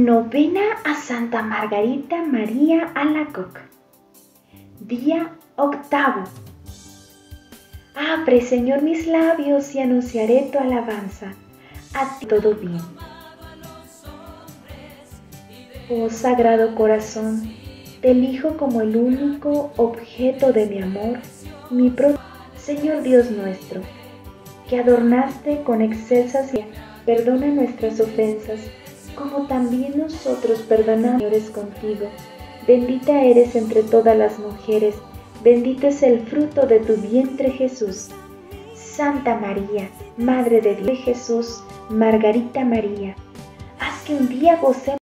Novena a Santa Margarita María Alacoque. Día octavo. Abre, Señor, mis labios y anunciaré tu alabanza. A ti todo bien. Oh Sagrado Corazón, te elijo como el único objeto de mi amor, mi propio Señor Dios nuestro, que adornaste con excelsas y perdona nuestras ofensas, como también nosotros perdonamos, Señor, contigo. Bendita eres entre todas las mujeres, bendito es el fruto de tu vientre, Jesús. Santa María, Madre de Dios, Jesús, Margarita María, haz que un día gocemos